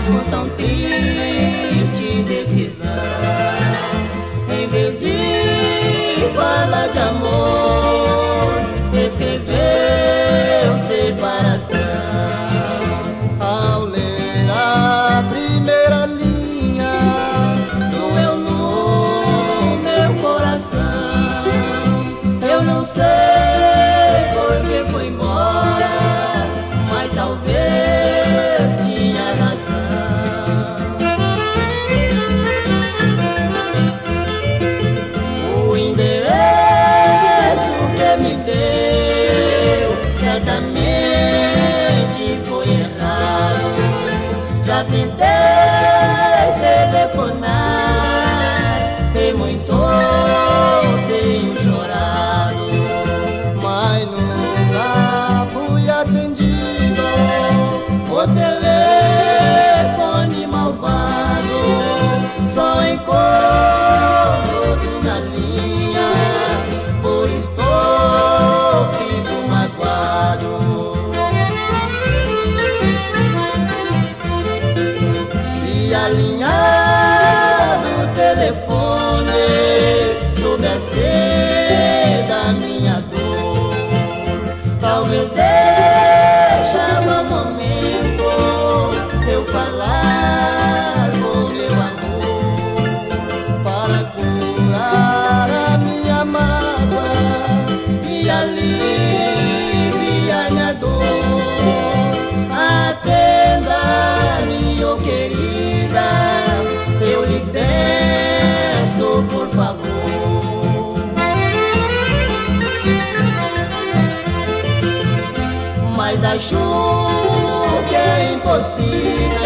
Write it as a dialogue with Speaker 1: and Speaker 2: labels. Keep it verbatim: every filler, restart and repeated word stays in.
Speaker 1: com tão triste decisão. Em vez de falar de amor, escreveu separação. Ao ler a primeira linha, doeu no meu coração. Eu não sei por que foi embora, mas talvez tinha razão. O endereço que me deu certamente foi errado. Já tentei telefonar e muito tenho chorado, mas nunca fui atendido. O telefone malvado só encontro outro na linha, por estou fico magoado. Se a linha do telefone soubesse da minha dor, talvez deixava um momento eu falar com meu amor, para curar a minha mágoa e aliviar minha dor. Atenda-me, oh querida, eu lhe peço por favor. Mas acho que é impossível